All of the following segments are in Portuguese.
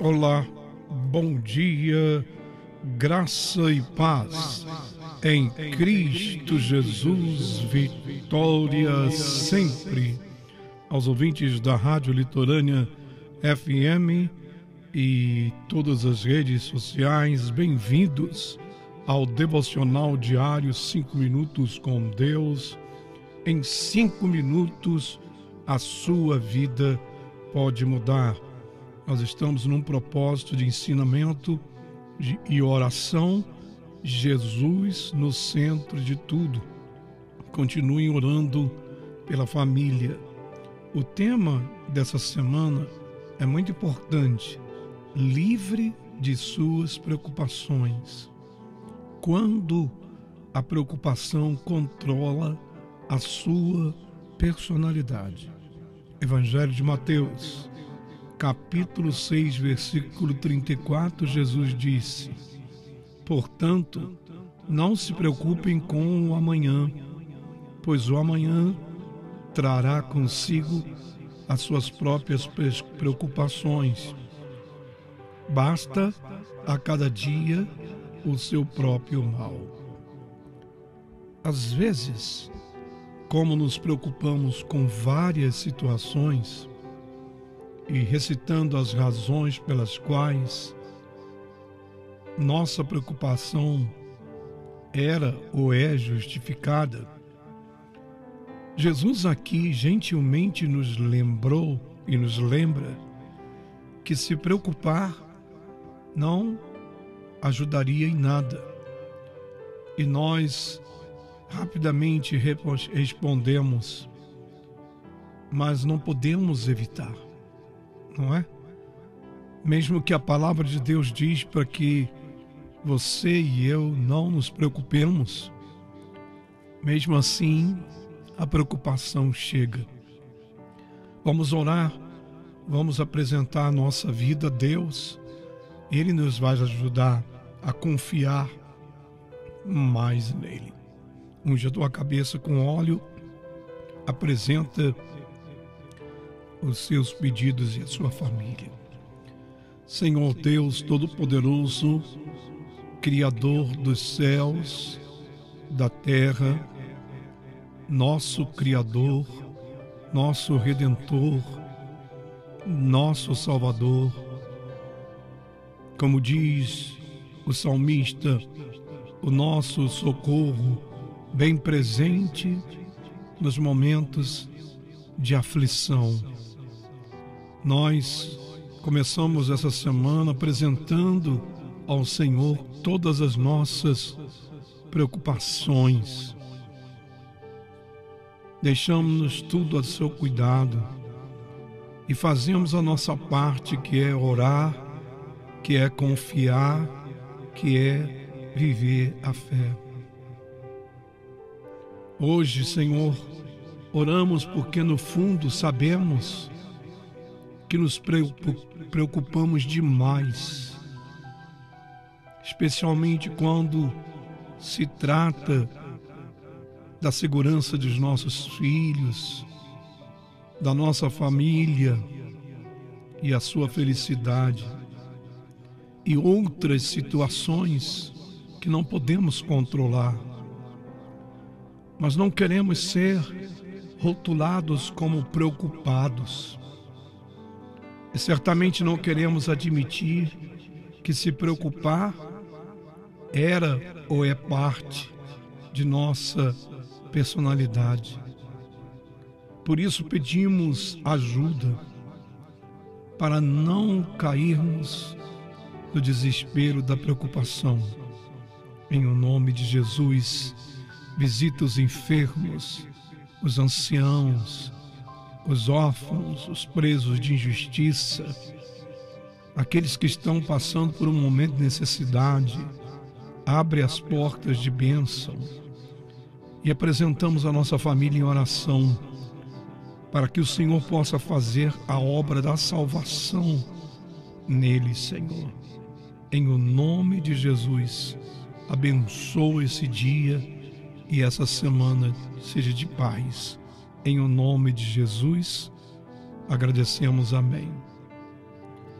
Olá, bom dia, graça e paz em Cristo Jesus, vitória sempre. Aos ouvintes da Rádio Litorânea FM e todas as redes sociais, bem-vindos ao Devocional Diário 5 Minutos com Deus. Em 5 minutos, a sua vida pode mudar. Nós estamos num propósito de ensinamento e oração, Jesus no centro de tudo. Continuem orando pela família. O tema dessa semana é muito importante: livre de suas preocupações. Quando a preocupação controla a sua personalidade. Evangelho de Mateus, capítulo 6, versículo 34, Jesus disse: portanto, não se preocupem com o amanhã, pois o amanhã trará consigo as suas próprias preocupações. Basta a cada dia o seu próprio mal. Às vezes, como nos preocupamos com várias situações e recitando as razões pelas quais nossa preocupação era ou é justificada, Jesus aqui gentilmente nos lembrou e nos lembra que se preocupar não ajudaria em nada. E nós rapidamente respondemos: mas não podemos evitar, não é? Mesmo que a palavra de Deus diz para que você e eu não nos preocupemos, mesmo assim a preocupação chega. Vamos orar, vamos apresentar a nossa vida a Deus. Ele nos vai ajudar a confiar mais nele. Unge a tua cabeça com óleo, apresenta os seus pedidos e a sua família. Senhor Deus Todo-Poderoso, Criador dos céus, da terra, nosso Criador, nosso Redentor, nosso Salvador. Como diz o salmista, o nosso socorro bem presente nos momentos de aflição. Nós começamos essa semana apresentando ao Senhor todas as nossas preocupações. Deixamos tudo a seu cuidado e fazemos a nossa parte, que é orar, que é confiar, que é viver a fé. Hoje, Senhor, oramos porque no fundo sabemos que nos preocupamos demais, especialmente quando se trata da segurança dos nossos filhos, da nossa família e a sua felicidade, e outras situações que não podemos controlar. Mas não queremos ser rotulados como preocupados. E certamente não queremos admitir que se preocupar era ou é parte de nossa personalidade. Por isso pedimos ajuda para não cairmos no desespero da preocupação. Em o nome de Jesus, visita os enfermos, os anciãos, os órfãos, os presos de injustiça, aqueles que estão passando por um momento de necessidade. Abre as portas de bênção e apresentamos a nossa família em oração para que o Senhor possa fazer a obra da salvação neles, Senhor. Em o nome de Jesus, abençoa esse dia e essa semana seja de paz. Em o nome de Jesus, agradecemos. Amém.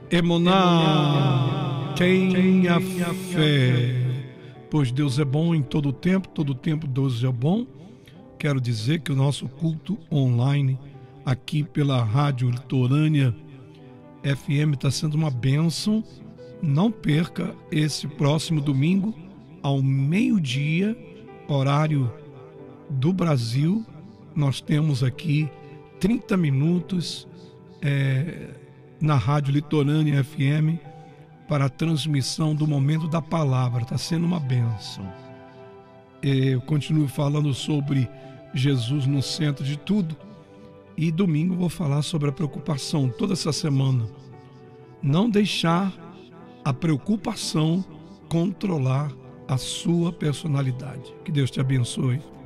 Emuná, tenha fé, pois Deus é bom em todo tempo Deus é bom. Quero dizer que o nosso culto online aqui pela Rádio Litorânea FM está sendo uma bênção. Não perca esse próximo domingo ao meio-dia, horário do Brasil. Nós temos aqui 30 minutos na Rádio Litorânea FM para a transmissão do Momento da Palavra. Está sendo uma bênção. Eu continuo falando sobre Jesus no centro de tudo, e domingo vou falar sobre a preocupação toda essa semana. Não deixar a preocupação controlar a sua personalidade. Que Deus te abençoe.